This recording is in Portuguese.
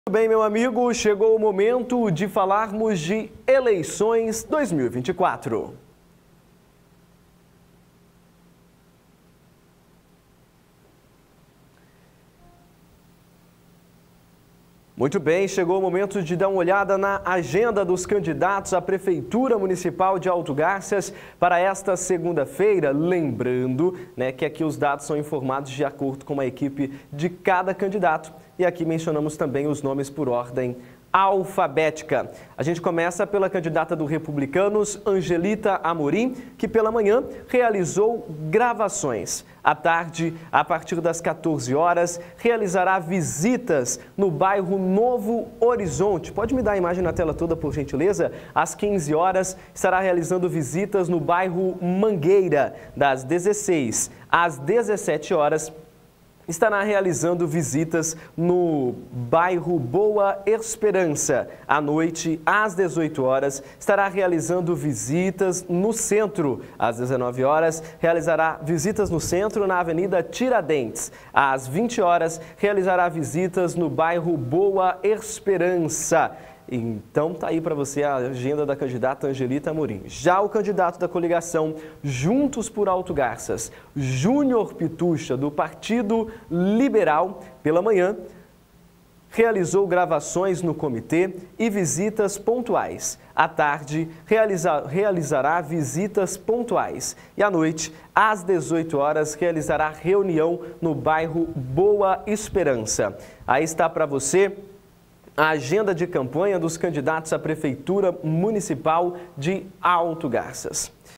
Muito bem, meu amigo, chegou o momento de falarmos de eleições 2024. Muito bem, chegou o momento de dar uma olhada na agenda dos candidatos à Prefeitura Municipal de Alto Garças para esta segunda-feira. Lembrando, que aqui os dados são informados de acordo com a equipe de cada candidato. E aqui mencionamos também os nomes por ordem alfabética. A gente começa pela candidata do Republicanos, Angelita Amorim, que pela manhã realizou gravações. À tarde, a partir das 14 horas, realizará visitas no bairro Novo Horizonte. Pode me dar a imagem na tela toda, por gentileza? Às 15 horas, estará realizando visitas no bairro Mangueira. Das 16 às 17 horas, estará realizando visitas no bairro Boa Esperança. À noite, às 18 horas, estará realizando visitas no centro. Às 19 horas, realizará visitas no centro na Avenida Tiradentes. Às 20 horas, realizará visitas no bairro Boa Esperança. Então, tá aí para você a agenda da candidata Angelita Amorim. Já o candidato da coligação Juntos por Alto Garças, Júnior Pitucha, do Partido Liberal, pela manhã, realizou gravações no comitê e visitas pontuais. À tarde, realizará visitas pontuais. E à noite, às 18 horas, realizará reunião no bairro Boa Esperança. Aí está para você a agenda de campanha dos candidatos à Prefeitura Municipal de Alto Garças.